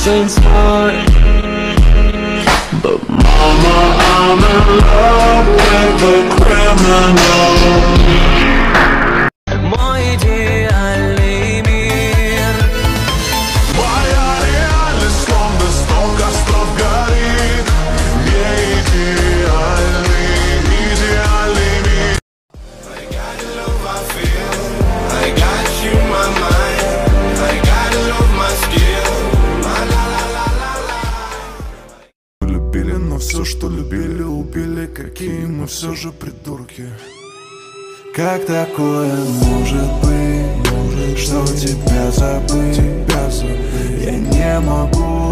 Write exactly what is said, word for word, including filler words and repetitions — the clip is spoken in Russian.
this ain't smart, but mama, I'm in love with a criminal. Мой идеальный мир. Моя реальность словно сто костров горит. Не идеальный, идеальный мир. I got the love I feel, I got you in my mind, I got the love my skill, my la la la la la. Любили, но все, что любили, убили. Какие мы все же придурки. Как такое может быть, может, что тебя забыть, тебя забыть? Я не могу